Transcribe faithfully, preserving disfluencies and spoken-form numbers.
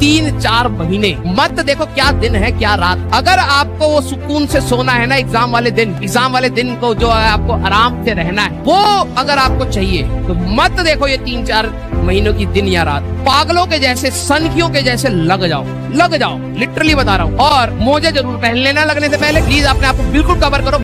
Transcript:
तीन चार महीने मत देखो क्या दिन है क्या रात। अगर आपको वो सुकून से सोना है ना एग्जाम वाले दिन, एग्जाम वाले दिन को जो है आपको आराम से रहना है, वो अगर आपको चाहिए तो मत देखो ये तीन चार महीनों की दिन या रात। पागलों के जैसे, सनकियों के जैसे लग जाओ, लग जाओ, लिटरली बता रहा हूँ। और मोजे जरूर पहन लेना लगने से पहले। प्लीज अपने आप को बिल्कुल कवर करो।